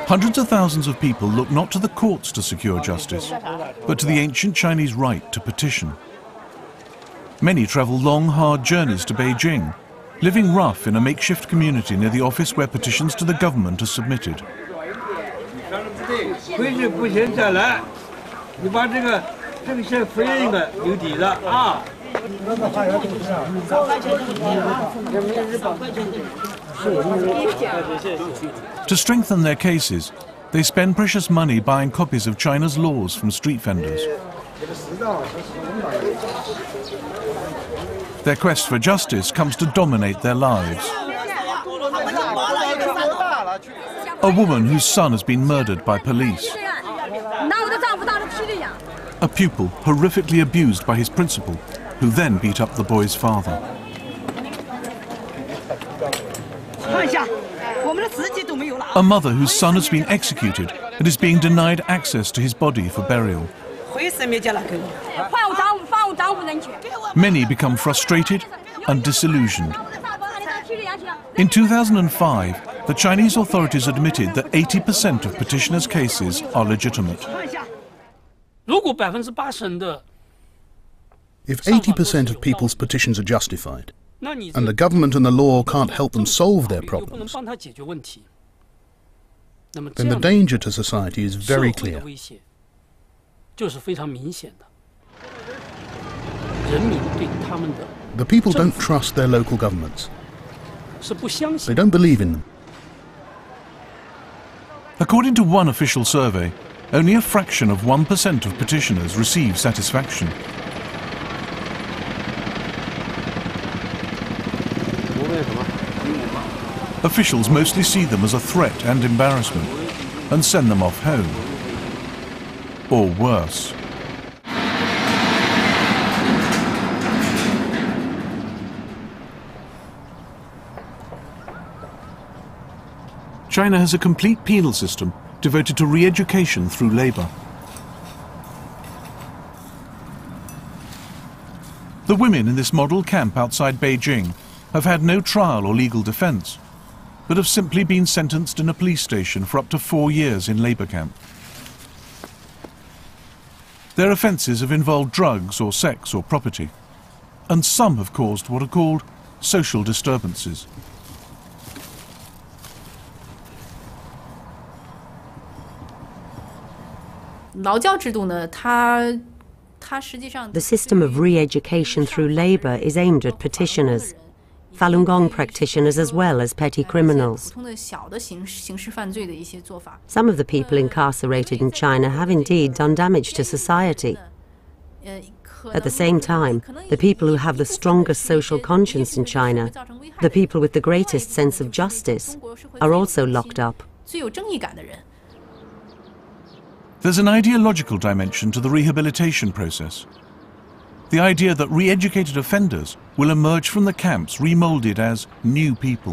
Hundreds of thousands of people look not to the courts to secure justice, but to the ancient Chinese right to petition. Many travel long, hard journeys to Beijing, living rough in a makeshift community near the office where petitions to the government are submitted. To strengthen their cases, they spend precious money buying copies of China's laws from street vendors. Their quest for justice comes to dominate their lives. A woman whose son has been murdered by police. A pupil horrifically abused by his principal, who then beat up the boy's father. A mother whose son has been executed and is being denied access to his body for burial. Many become frustrated and disillusioned. In 2005, the Chinese authorities admitted that 80% of petitioners' cases are legitimate. If 80% of people's petitions are justified, and the government and the law can't help them solve their problems, then the danger to society is very clear. The people don't trust their local governments. They don't believe in them. According to one official survey, only a fraction of 1% of petitioners receive satisfaction. Officials mostly see them as a threat and embarrassment and send them off home. Or worse. China has a complete penal system devoted to re-education through labor. The women in this model camp outside Beijing have had no trial or legal defense, but have simply been sentenced in a police station for up to 4 years in labor camp. Their offences have involved drugs or sex or property, and some have caused what are called social disturbances. The system of re-education through labour is aimed at petitioners, Falun Gong practitioners as well as petty criminals. Some of the people incarcerated in China have indeed done damage to society. At the same time, the people who have the strongest social conscience in China, the people with the greatest sense of justice, are also locked up. There's an ideological dimension to the rehabilitation process. The idea that re-educated offenders will emerge from the camps remoulded as new people.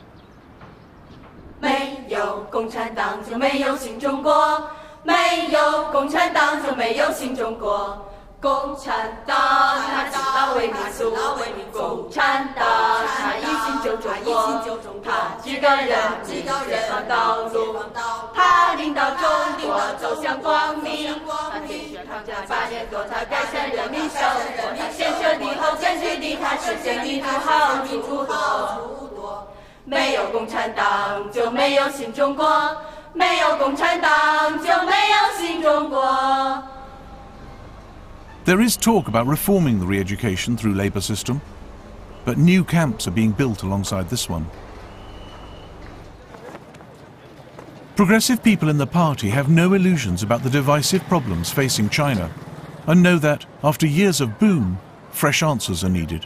There is talk about reforming the re-education through labour system, but new camps are being built alongside this one. Progressive people in the party have no illusions about the divisive problems facing China and know that, after years of boom, fresh answers are needed.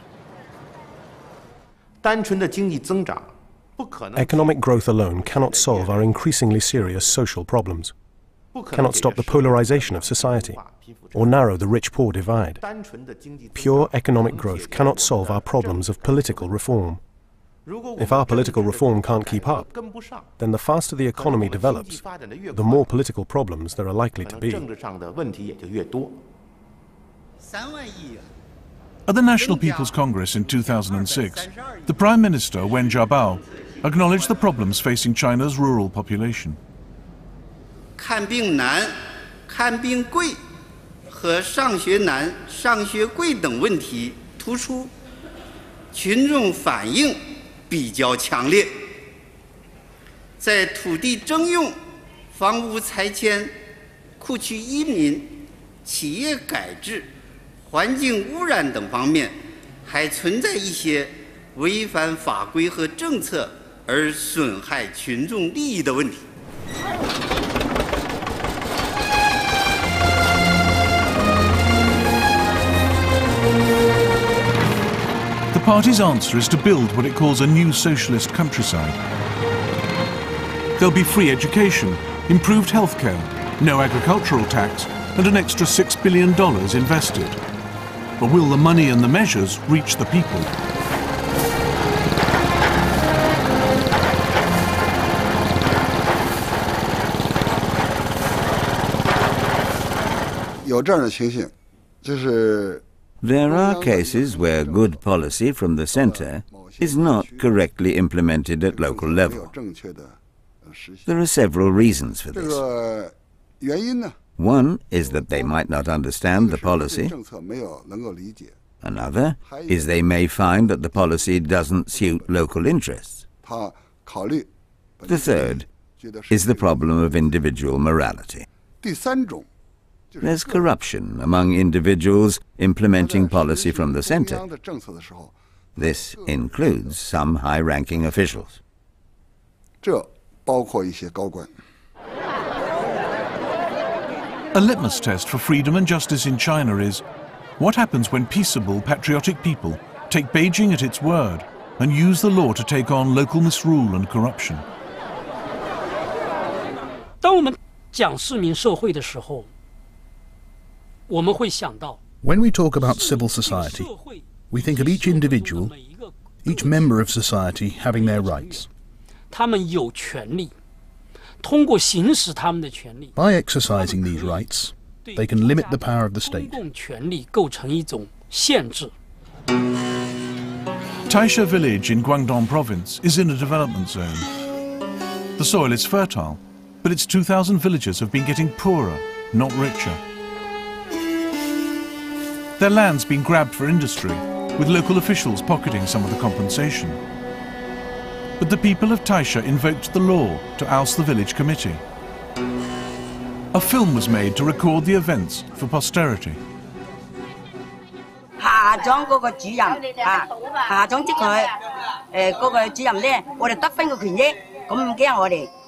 Economic growth alone cannot solve our increasingly serious social problems, cannot stop the polarization of society, or narrow the rich-poor divide. Pure economic growth cannot solve our problems of political reform. If our political reform can't keep up, then the faster the economy develops, the more political problems there are likely to be. At the National People's Congress in 2006, the Prime Minister, Wen Jiabao, acknowledged the problems facing China's rural population. 看病难、看病贵和上学难、上学贵等问题突出，群众反应比较强烈。在土地征用、房屋拆迁、库区移民、企业改制、环境污染等方面，还存在一些违反法规和政策而损害群众利益的问题。 The party's answer is to build what it calls a new socialist countryside. There'll be free education, improved healthcare, no agricultural tax, and an extra $6 billion invested. But will the money and the measures reach the people? There are cases where good policy from the center is not correctly implemented at local level. There are several reasons for this. One is that they might not understand the policy. Another is they may find that the policy doesn't suit local interests. The third is the problem of individual morality. There's corruption among individuals implementing policy from the center. This includes some high-ranking officials. A litmus test for freedom and justice in China is what happens when peaceable, patriotic people take Beijing at its word and use the law to take on local misrule and corruption. 当我们讲市民社会的时候，我们会想到 When we talk about civil society, we think of each individual, each member of society having their rights. 他们有权利，通过行使他们的权利 By exercising these rights, they can limit the power of the state. 公共权利构成一种限制。 Taisha village in Guangdong province is in a development zone. The soil is fertile, but its 2,000 villagers have been getting poorer, not richer. Their land's been grabbed for industry, with local officials pocketing some of the compensation. But the people of Taisha invoked the law to oust the village committee. A film was made to record the events for posterity. 下莊嗰個主任下莊即佢嗰個主任咧，我哋得分個權益，咁唔驚我哋。